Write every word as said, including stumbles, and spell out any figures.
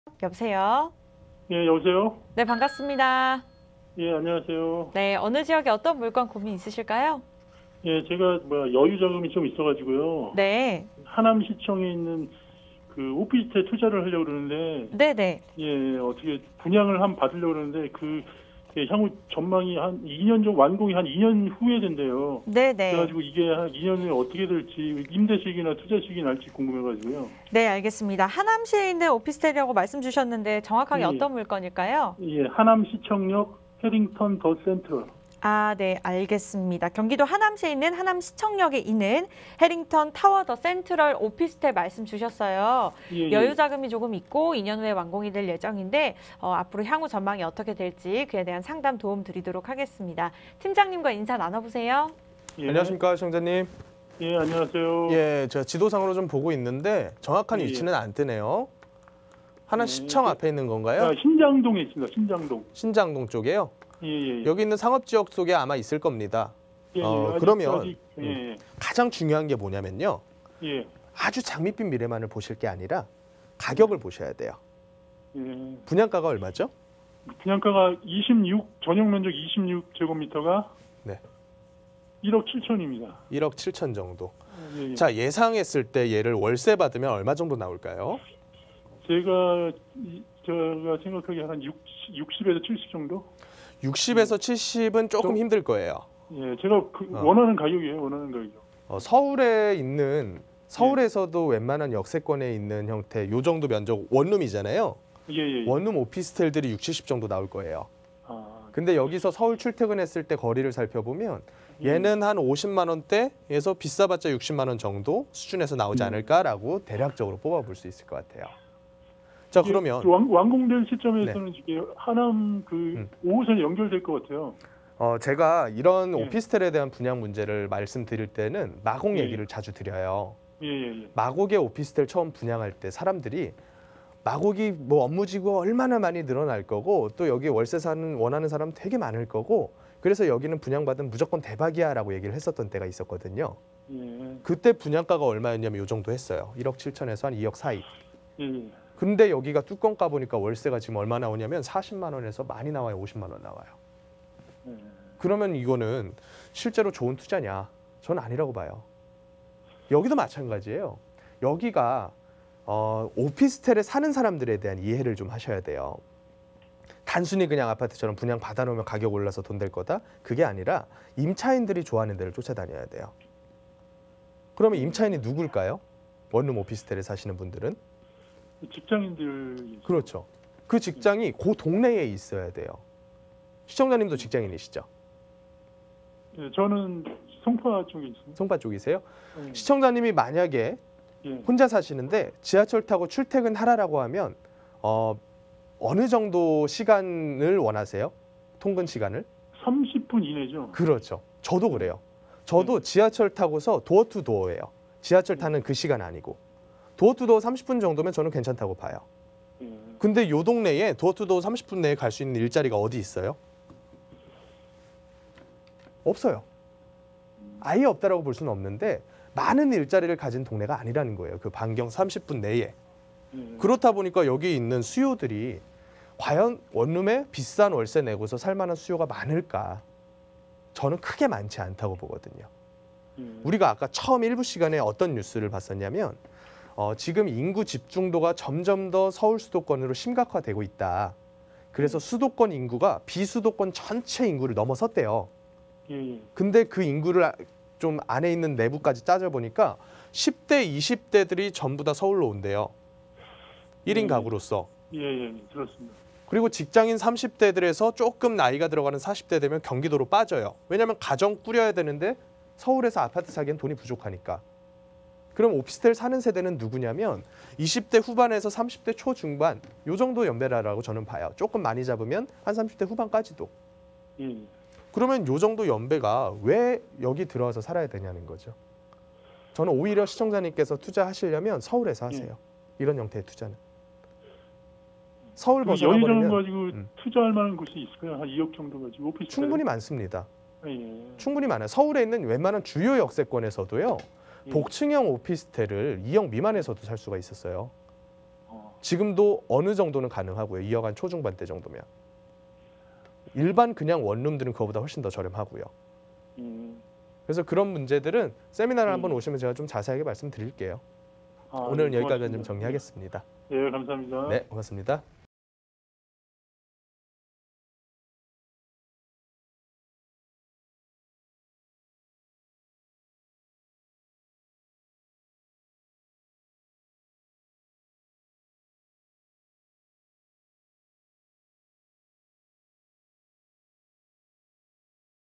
여보세요? 예, 여보세요? 네, 반갑습니다. 예, 안녕하세요. 네, 어느 지역에 어떤 물건 고민 있으실까요? 예, 제가 뭐 여유 자금이 좀 있어가지고요. 네. 하남시청에 있는 그 오피스텔 투자를 하려고 그러는데, 네네. 예, 어떻게 분양을 한 받으려고 그러는데 그 예, 향후 전망이 한 이 년 정도 완공이 한 이 년 후에 된대요. 네네. 그래가지고 이게 한 이 년 후에 어떻게 될지 임대식이나 투자식이 날지 궁금해가지고요. 네, 알겠습니다. 하남시에 있는 오피스텔이라고 말씀 주셨는데 정확하게 예, 어떤 물건일까요? 예, 하남시청역 해링턴 더 센트럴. 아, 네, 알겠습니다. 경기도 하남시에 있는 하남시청역에 있는 해링턴 타워 더 센트럴 오피스텔 말씀 주셨어요. 예, 예. 여유 자금이 조금 있고 이 년 후에 완공이 될 예정인데 어, 앞으로 향후 전망이 어떻게 될지 그에 대한 상담 도움 드리도록 하겠습니다. 팀장님과 인사 나눠보세요. 예. 안녕하십니까, 시청자님. 예, 안녕하세요. 예, 제가 지도상으로 좀 보고 있는데 정확한 예, 위치는 안 뜨네요. 하나 예, 시청 예. 앞에 있는 건가요? 아, 신장동에 있습니다. 신장동. 신장동 쪽에요. 예, 예, 예. 여기 있는 상업지역 속에 아마 있을 겁니다. 예, 예. 어, 아직, 그러면 아직, 예, 가장 중요한 게 뭐냐면요. 예, 아주 장밋빛 미래만을 보실 게 아니라 가격을 보셔야 돼요. 예. 분양가가 얼마죠? 분양가가 이십육, 전용 면적 이십육 제곱미터가 네. 일억 칠천입니다. 일억 칠천 정도. 예, 예. 자, 예상했을 때 얘를 월세 받으면 얼마 정도 나올까요? 제가 이- 제가 생각하기에 한 육, 육십에서 칠십 정도? 육십에서 칠십은 조금 좀- 힘들 거예요. 예, 제가 그 어. 원하는 가격이에요. 원하는 가격. 어, 서울에 있는 서울에서도 웬만한 역세권에 있는 형태 요 정도 면적 원룸이잖아요. 예, 예. 예. 원룸 오피스텔들이 육십, 칠십 정도 나올 거예요. 아, 근데 여기서 서울 출퇴근했을 때 거리를 살펴보면 예. 얘는 한 오십만 원대에서 비싸봤자 육십만 원 정도 수준에서 나오지 음. 않을까라고 대략적으로 뽑아볼 수 있을 것 같아요. 자, 이게 그러면 완, 완공될 시점에서는 이게 하남 그 음. 오 호선이 연결될 것 같아요. 어, 제가 이런 예. 오피스텔에 대한 분양 문제를 말씀드릴 때는 마곡 예. 얘기를 자주 드려요. 예, 예, 예. 마곡의 오피스텔 처음 분양할 때 사람들이 마곡이 뭐 업무지구가 얼마나 많이 늘어날 거고 또 여기 월세 사는 원하는 사람 되게 많을 거고 그래서 여기는 분양받으면 무조건 대박이야라고 얘기를 했었던 때가 있었거든요. 예, 그때 분양가가 얼마였냐면 이 정도 했어요. 일억 칠천에서 한 이억 사이. 예, 예. 근데 여기가 뚜껑 까보니까 월세가 지금 얼마 나오냐면 사십만 원에서 많이 나와요. 오십만 원 나와요. 예. 그러면 이거는 실제로 좋은 투자냐? 저는 아니라고 봐요. 여기도 마찬가지예요. 여기가 어, 오피스텔에 사는 사람들에 대한 이해를 좀 하셔야 돼요. 단순히 그냥 아파트처럼 분양 받아놓으면 가격 올라서 돈 될 거다? 그게 아니라 임차인들이 좋아하는 데를 쫓아다녀야 돼요. 그러면 임차인이 누굴까요? 원룸 오피스텔에 사시는 분들은? 직장인들. 그렇죠. 그 직장이 그 동네에 있어야 돼요. 시청자님도 직장인이시죠? 예, 저는 송파 쪽에 있습니다. 송파 쪽이세요? 예. 시청자님이 만약에 예. 혼자 사시는데 지하철 타고 출퇴근하라라고 하면 어, 어느 정도 시간을 원하세요? 통근 시간을? 삼십 분 이내죠. 그렇죠. 저도 그래요. 저도 지하철 타고서 도어 투 도어예요. 지하철 타는 그 시간 아니고. 도어 투 도어 삼십 분 정도면 저는 괜찮다고 봐요. 예. 근데 요 동네에 도어 투 도어 삼십 분 내에 갈 수 있는 일자리가 어디 있어요? 없어요. 아예 없다라고 볼 수는 없는데 많은 일자리를 가진 동네가 아니라는 거예요. 그 반경 삼십 분 내에. 예. 그렇다 보니까 여기 있는 수요들이 과연 원룸에 비싼 월세 내고서 살 만한 수요가 많을까? 저는 크게 많지 않다고 보거든요. 예. 우리가 아까 처음 일부 시간에 어떤 뉴스를 봤었냐면 어, 지금 인구 집중도가 점점 더 서울 수도권으로 심각화되고 있다. 그래서 수도권 인구가 비수도권 전체 인구를 넘어섰대요. 예. 예. 근데 그 인구를 좀 안에 있는 내부까지 따져보니까 십 대, 이십 대들이 전부 다 서울로 온대요. 일 인 음. 가구로서. 예, 예, 들었습니다. 그리고 직장인 삼십 대들에서 조금 나이가 들어가는 사십 대 되면 경기도로 빠져요. 왜냐하면 가정 꾸려야 되는데 서울에서 아파트 사기엔 돈이 부족하니까. 그럼 오피스텔 사는 세대는 누구냐면 이십 대 후반에서 삼십 대 초중반 요 정도 연배라고 저는 봐요. 조금 많이 잡으면 한 삼십 대 후반까지도. 예. 그러면 요 정도 연배가 왜 여기 들어와서 살아야 되냐는 거죠. 저는 오히려 시청자님께서 투자하시려면 서울에서 하세요. 이런 형태의 투자는. 서울 그 여유 자금 벗어나버리면 가지고 음. 투자할 만한 곳이 있을까요? 한 이억 정도 가지고 오피스 충분히 많습니다. 예. 충분히 많아요. 서울에 있는 웬만한 주요 역세권에서도요. 예. 복층형 오피스텔을 이억 미만에서도 살 수가 있었어요. 어. 지금도 어느 정도는 가능하고요. 이 억안 초중반대 정도면. 일반 그냥 원룸들은 그거보다 훨씬 더 저렴하고요. 음. 그래서 그런 문제들은 세미나를 음. 한번 오시면 제가 좀 자세하게 말씀드릴게요. 아, 오늘은 네, 여기까지 고맙습니다. 좀 정리하겠습니다. 네, 감사합니다. 네, 고맙습니다.